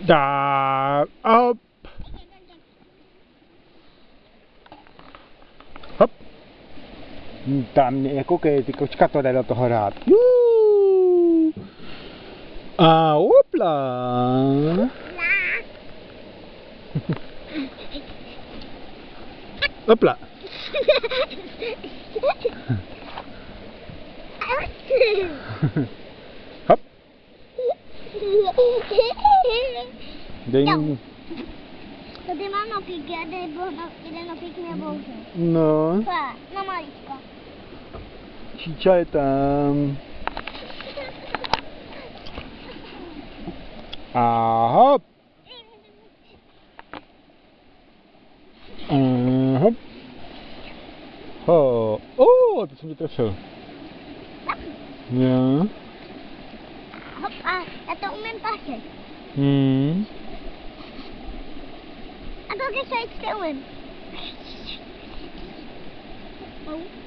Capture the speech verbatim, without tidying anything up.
Dá, hop. Hop. Tam nekoukej, ty kočka to jde do toho rád. Juuu. A hopla. Hopla. Hop. Dej mi. Tady mám nopíky a jeden nopík mě bouře. No. Na malička. Číča je tam. A hop. A hop. Ho. O, to jsem tě trefil. Jo. Hop a já to umím pašet. Hmm. A to když se umím. Oh.